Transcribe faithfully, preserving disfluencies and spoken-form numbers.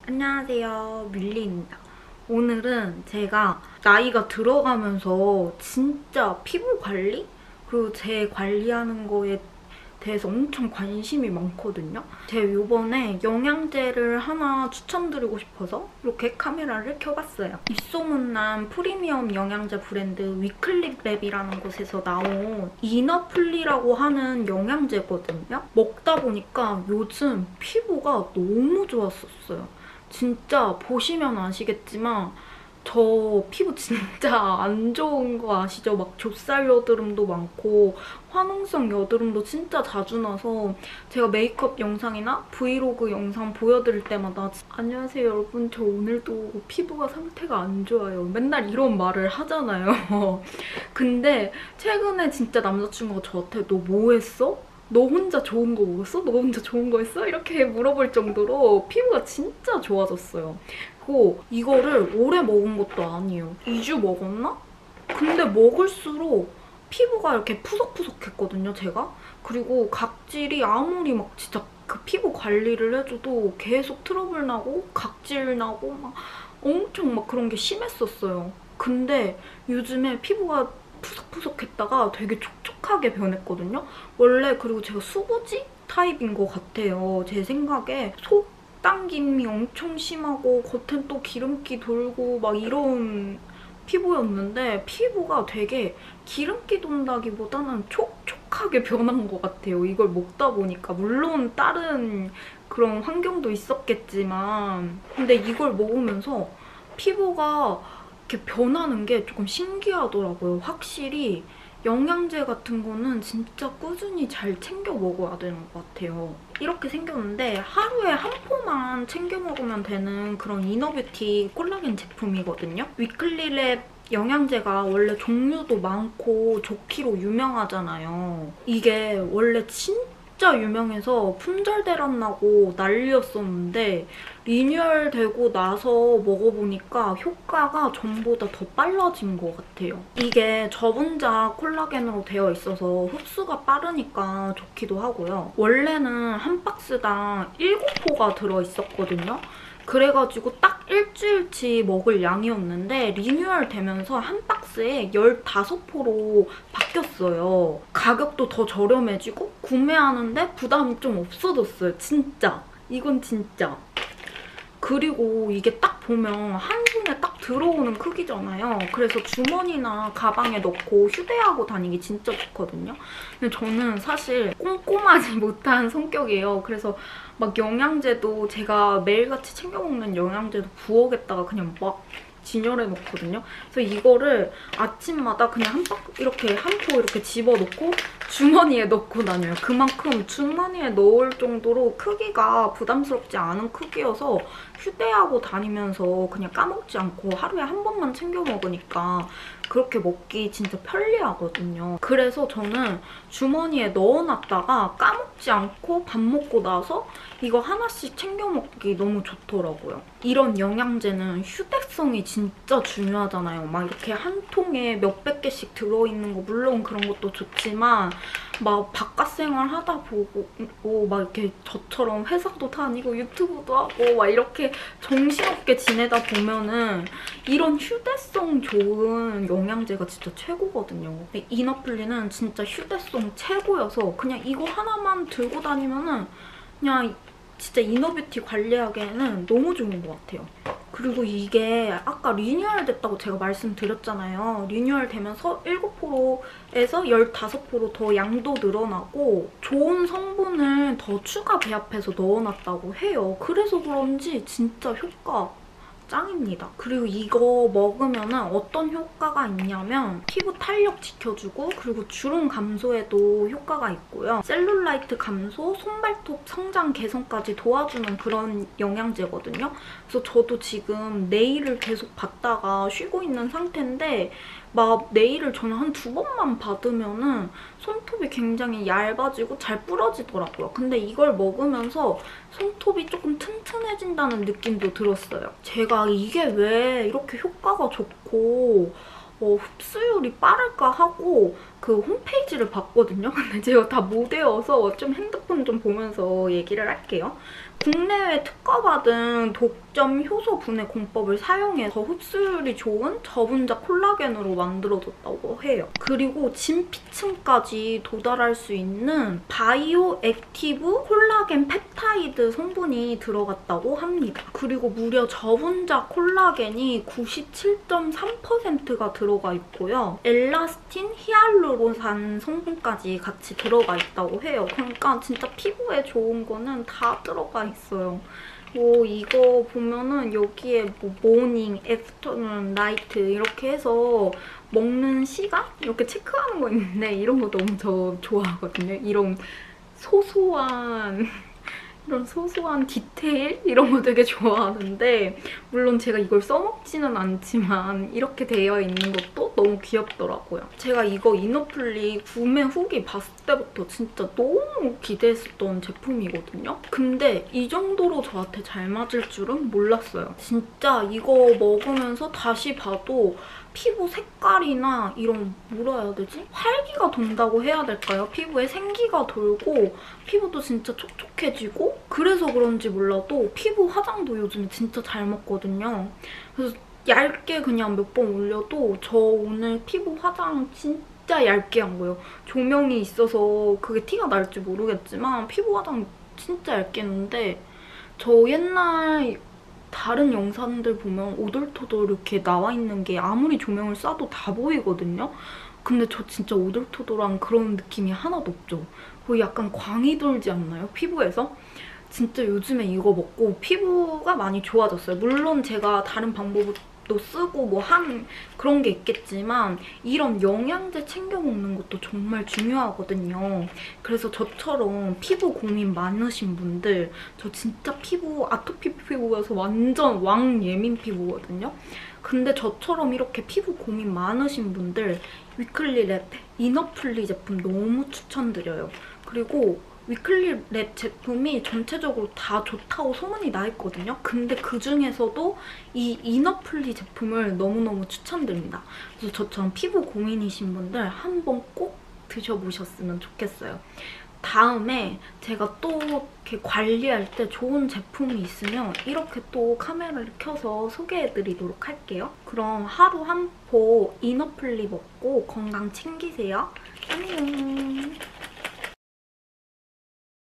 안녕하세요, 밀리입니다. 오늘은 제가 나이가 들어가면서 진짜 피부 관리? 그리고 제 관리하는 거에 대해서 엄청 관심이 많거든요. 제가 요번에 영양제를 하나 추천드리고 싶어서 이렇게 카메라를 켜봤어요. 입소문난 프리미엄 영양제 브랜드 위클립랩이라는 곳에서 나온 이너플리라고 하는 영양제거든요. 먹다 보니까 요즘 피부가 너무 좋았었어요. 진짜 보시면 아시겠지만 저 피부 진짜 안 좋은 거 아시죠? 막 좁쌀 여드름도 많고 화농성 여드름도 진짜 자주 나서 제가 메이크업 영상이나 브이로그 영상 보여드릴 때마다 안녕하세요 여러분, 저 오늘도 피부가 상태가 안 좋아요. 맨날 이런 말을 하잖아요. 근데 최근에 진짜 남자친구가 저한테 너 뭐 했어? 너 혼자 좋은 거 먹었어? 너 혼자 좋은 거 했어? 이렇게 물어볼 정도로 피부가 진짜 좋아졌어요. 그리고 이거를 오래 먹은 것도 아니에요. 이 주 먹었나? 근데 먹을수록 피부가 이렇게 푸석푸석했거든요, 제가. 그리고 각질이 아무리 막 진짜 그 피부 관리를 해줘도 계속 트러블 나고 각질 나고 막 엄청 막 그런 게 심했었어요. 근데 요즘에 피부가 푸석푸석했다가 되게 촉촉하게 변했거든요. 원래 그리고 제가 수부지 타입인 것 같아요. 제 생각에 속 당김이 엄청 심하고 겉엔 또 기름기 돌고 막 이런 피부였는데 피부가 되게 기름기 돈다기보다는 촉촉하게 변한 것 같아요. 이걸 먹다 보니까. 물론 다른 그런 환경도 있었겠지만 근데 이걸 먹으면서 피부가 이렇게 변하는 게 조금 신기하더라고요. 확실히 영양제 같은 거는 진짜 꾸준히 잘 챙겨 먹어야 되는 것 같아요. 이렇게 생겼는데 하루에 한 포만 챙겨 먹으면 되는 그런 이너뷰티 콜라겐 제품이거든요. 위클리랩 영양제가 원래 종류도 많고 좋기로 유명하잖아요. 이게 원래 진짜 유명해서 품절대란 나고 난리였었는데 리뉴얼되고 나서 먹어보니까 효과가 전보다 더 빨라진 것 같아요. 이게 저분자 콜라겐으로 되어 있어서 흡수가 빠르니까 좋기도 하고요. 원래는 한 박스당 일곱 포가 들어있었거든요. 그래가지고 딱 일주일치 먹을 양이었는데 리뉴얼 되면서 한 박스에 열다섯 포로 바뀌었어요. 가격도 더 저렴해지고 구매하는데 부담이 좀 없어졌어요. 진짜. 이건 진짜. 그리고 이게 딱 보면 한 손에 딱 들어오는 크기잖아요. 그래서 주머니나 가방에 넣고 휴대하고 다니기 진짜 좋거든요. 근데 저는 사실 꼼꼼하지 못한 성격이에요. 그래서 막 영양제도 제가 매일같이 챙겨 먹는 영양제도 부엌에다가 그냥 막 진열해 놓거든요. 그래서 이거를 아침마다 그냥 한 박 이렇게 한 포 이렇게 집어넣고 주머니에 넣고 다녀요. 그만큼 주머니에 넣을 정도로 크기가 부담스럽지 않은 크기여서 휴대하고 다니면서 그냥 까먹지 않고 하루에 한 번만 챙겨 먹으니까 그렇게 먹기 진짜 편리하거든요. 그래서 저는 주머니에 넣어놨다가 까먹지 않고 밥 먹고 나서 이거 하나씩 챙겨 먹기 너무 좋더라고요. 이런 영양제는 휴대성이 진짜 중요하잖아요. 막 이렇게 한 통에 몇백 개씩 들어있는 거 물론 그런 것도 좋지만 막 바깥 생활 하다 보고 막 이렇게 저처럼 회사도 다니고 유튜브도 하고 막 이렇게 정신없게 지내다 보면은 이런 휴대성 좋은 영양제가 진짜 최고거든요. 근데 이너플리는 진짜 휴대성 최고여서 그냥 이거 하나만 들고 다니면은 그냥 진짜 이너뷰티 관리하기에는 너무 좋은 것 같아요. 그리고 이게 아까 리뉴얼 됐다고 제가 말씀드렸잖아요. 리뉴얼 되면서 일곱 포로에서 열다섯 포로 더 양도 늘어나고 좋은 성분을 더 추가 배합해서 넣어놨다고 해요. 그래서 그런지 진짜 효과 짱입니다. 그리고 이거 먹으면 어떤 효과가 있냐면 피부 탄력 지켜주고 그리고 주름 감소에도 효과가 있고요. 셀룰라이트 감소, 손발톱 성장 개선까지 도와주는 그런 영양제거든요. 그래서 저도 지금 네일을 계속 받다가 쉬고 있는 상태인데 막 네일을 저는 한 두 번만 받으면은 손톱이 굉장히 얇아지고 잘 부러지더라고요. 근데 이걸 먹으면서 손톱이 조금 튼튼해진다는 느낌도 들었어요. 제가 이게 왜 이렇게 효과가 좋고 어, 흡수율이 빠를까 하고 그 홈페이지를 봤거든요. 근데 제가 다 못 외워서 좀 핸드폰 좀 보면서 얘기를 할게요. 국내외 특허받은 독점 효소 분해 공법을 사용해서 흡수율이 좋은 저분자 콜라겐으로 만들어졌다고 해요. 그리고 진피층까지 도달할 수 있는 바이오 액티브 콜라겐 펩타이드 성분이 들어갔다고 합니다. 그리고 무려 저분자 콜라겐이 구십칠 점 삼 퍼센트가 들어가 있고요. 엘라스틴, 히알루론산 성분까지 같이 들어가 있다고 해요. 그러니까 진짜 피부에 좋은 거는 다 들어가 있어요. 뭐 이거 보면은 여기에 뭐 모닝, 애프터눈, 나이트 이렇게 해서 먹는 시간? 이렇게 체크하는 거 있는데 이런 거 너무 저 좋아하거든요. 이런 소소한 이런 소소한 디테일? 이런 거 되게 좋아하는데 물론 제가 이걸 써먹지는 않지만 이렇게 되어 있는 것도 너무 귀엽더라고요. 제가 이거 이너플리 구매 후기 봤을 때부터 진짜 너무 기대했었던 제품이거든요. 근데 이 정도로 저한테 잘 맞을 줄은 몰랐어요. 진짜 이거 먹으면서 다시 봐도 피부 색깔이나 이런 뭐라 해야 되지? 활기가 돈다고 해야 될까요? 피부에 생기가 돌고 피부도 진짜 촉촉해지고 그래서 그런지 몰라도 피부 화장도 요즘에 진짜 잘 먹거든요. 그래서 얇게 그냥 몇 번 올려도 저 오늘 피부 화장 진짜 얇게 한 거예요. 조명이 있어서 그게 티가 날지 모르겠지만 피부 화장 진짜 얇게 했는데 저 옛날 다른 영상들 보면 오돌토돌 이렇게 나와 있는 게 아무리 조명을 쏴도 다 보이거든요? 근데 저 진짜 오돌토돌한 그런 느낌이 하나도 없죠. 거의 약간 광이 돌지 않나요? 피부에서? 진짜 요즘에 이거 먹고 피부가 많이 좋아졌어요. 물론 제가 다른 방법도 쓰고 뭐 한 그런 게 있겠지만 이런 영양제 챙겨 먹는 것도 정말 중요하거든요. 그래서 저처럼 피부 고민 많으신 분들, 저 진짜 피부 아토피 피부여서 완전 왕 예민 피부거든요. 근데 저처럼 이렇게 피부 고민 많으신 분들 위클리 랩 이너플리 제품 너무 추천드려요. 그리고 위클리 랩 제품이 전체적으로 다 좋다고 소문이 나 있거든요. 근데 그중에서도 이 이너플리 제품을 너무너무 추천드립니다. 그래서 저처럼 피부 고민이신 분들 한번 꼭 드셔보셨으면 좋겠어요. 다음에 제가 또 이렇게 관리할 때 좋은 제품이 있으면 이렇게 또 카메라를 켜서 소개해드리도록 할게요. 그럼 하루 한 포 이너플리 먹고 건강 챙기세요. 안녕!